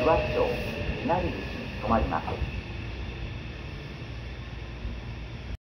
和町稲荷口に停まります。